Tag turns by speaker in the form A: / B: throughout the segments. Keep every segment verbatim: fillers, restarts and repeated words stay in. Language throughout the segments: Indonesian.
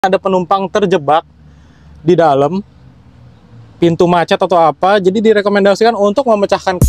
A: ada penumpang terjebak di dalam pintu macet atau apa, jadi direkomendasikan untuk memecahkan.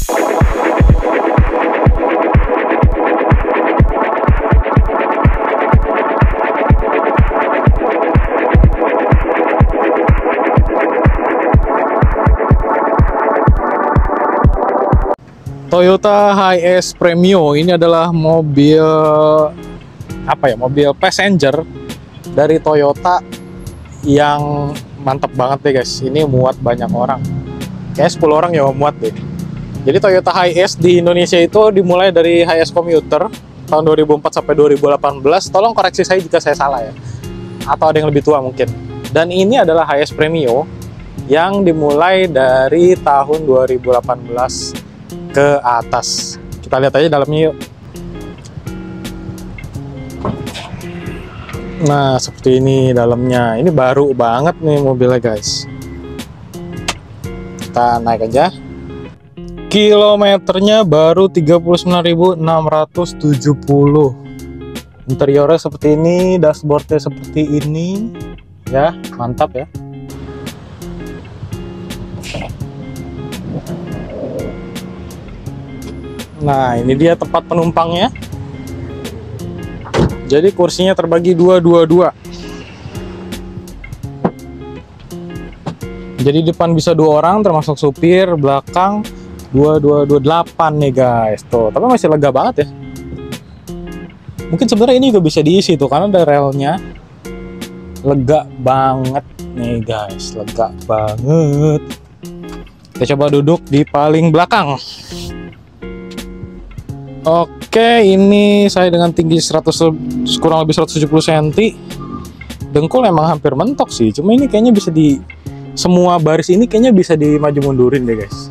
A: Toyota Hiace Premio ini adalah mobil apa ya, mobil passenger dari Toyota yang mantap banget deh guys. Ini muat banyak orang, kayak sepuluh orang ya muat deh. Jadi Toyota Hiace di Indonesia itu dimulai dari Hiace Commuter tahun dua ribu empat sampai dua ribu delapan belas. Tolong koreksi saya jika saya salah ya, atau ada yang lebih tua mungkin. Dan ini adalah Hiace Premio yang dimulai dari tahun dua ribu delapan belas ke atas. Kita lihat aja dalamnya yuk. Nah, seperti ini dalamnya. Ini baru banget nih mobilnya guys. Kita naik aja. Kilometernya baru tiga puluh sembilan ribu enam ratus tujuh puluh. Interiornya seperti ini, dashboardnya seperti ini. Ya, mantap ya. Nah, ini dia tempat penumpangnya. Jadi kursinya terbagi dua dua dua. Jadi depan bisa dua orang termasuk supir, belakang dua dua dua delapan nih guys. Tuh, tapi masih lega banget ya. Mungkin sebenarnya ini juga bisa diisi tuh karena ada relnya. Lega banget nih guys, lega banget. Kita coba duduk di paling belakang. Oke, ini saya dengan tinggi seratus, kurang lebih seratus tujuh puluh sentimeter. Dengkul emang hampir mentok sih, cuma ini kayaknya bisa di semua baris ini kayaknya bisa dimaju mundurin deh guys.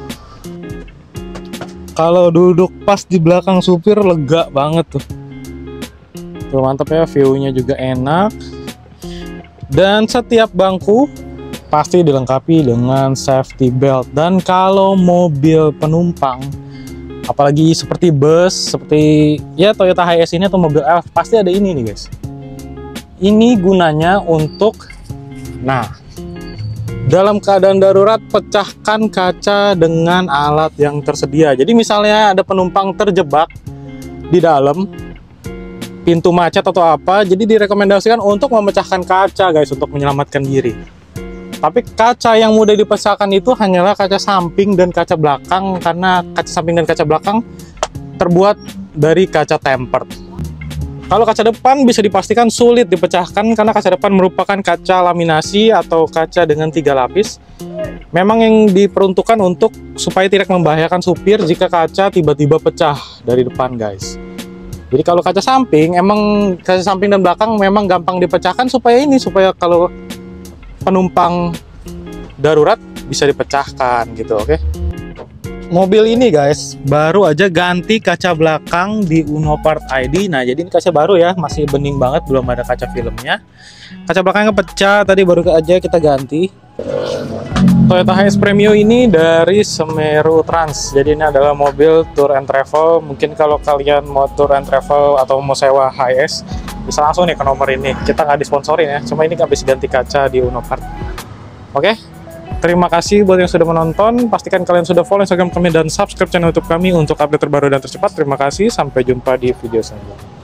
A: Kalau duduk pas di belakang supir lega banget tuh. Tuh mantap ya, view-nya juga enak. Dan setiap bangku pasti dilengkapi dengan safety belt. Dan kalau mobil penumpang, apalagi seperti bus, seperti ya Toyota Hiace ini atau mobil elf, pasti ada ini nih guys. Ini gunanya untuk, nah, dalam keadaan darurat pecahkan kaca dengan alat yang tersedia. Jadi misalnya ada penumpang terjebak di dalam pintu macet atau apa, jadi direkomendasikan untuk memecahkan kaca guys untuk menyelamatkan diri. Tapi kaca yang mudah dipecahkan itu hanyalah kaca samping dan kaca belakang, karena kaca samping dan kaca belakang terbuat dari kaca tempered. Kalau kaca depan bisa dipastikan sulit dipecahkan karena kaca depan merupakan kaca laminasi atau kaca dengan tiga lapis. Memang yang diperuntukkan untuk supaya tidak membahayakan supir jika kaca tiba-tiba pecah dari depan guys. Jadi kalau kaca samping, emang kaca samping dan belakang memang gampang dipecahkan supaya ini, supaya kalau penumpang darurat bisa dipecahkan gitu. Oke, mobil ini guys baru aja ganti kaca belakang di Unopart I D. Nah, jadi ini kaca baru ya, masih bening banget, belum ada kaca filmnya. Kaca belakangnya pecah tadi, baru aja kita ganti. Toyota Hiace Premio ini dari Semeru Trans. Jadi ini adalah mobil tour and travel. Mungkin kalau kalian mau tour and travel atau mau sewa Hiace, bisa langsung nih ke nomor ini. Kita nggak disponsorin ya, cuma ini habis ganti kaca di Unopart. Oke, terima kasih buat yang sudah menonton. Pastikan kalian sudah follow Instagram kami dan subscribe channel YouTube kami untuk update terbaru dan tercepat. Terima kasih, sampai jumpa di video selanjutnya.